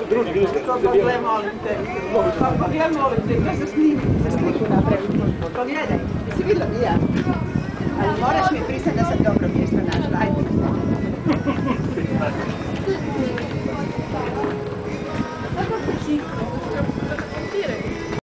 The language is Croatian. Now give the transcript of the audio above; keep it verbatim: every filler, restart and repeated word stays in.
drugi ljudi. Pogled, molim te. Pogled, molim te, to se snimi, za sliku napraviti. Pogledaj, jesi vidjela bi ja? Ali moraš mi priznati da sam dobro mjesto našla, ajde.